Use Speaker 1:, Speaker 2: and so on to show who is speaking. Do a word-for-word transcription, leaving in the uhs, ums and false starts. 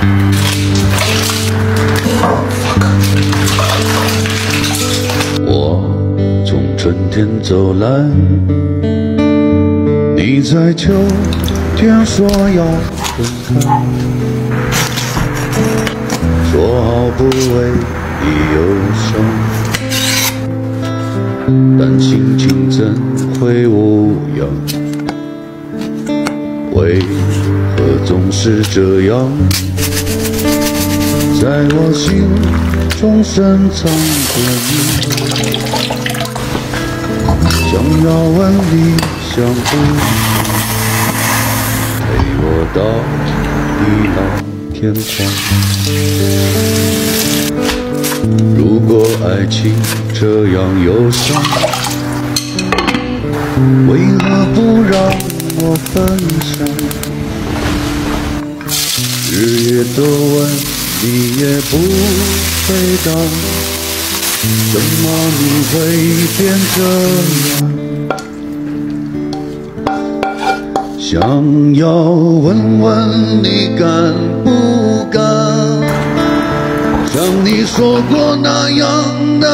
Speaker 1: 我从春天走来，你在秋天说要分开，说好不为你忧伤，但心情怎会无恙？为何总是这样，在我心中深藏着你？想要问你想不想陪我到地老天荒？如果爱情这样忧伤，为何不让我分享？日夜都问你也不回答，怎么你会变这样？想要问问你敢不敢，像你说过那样的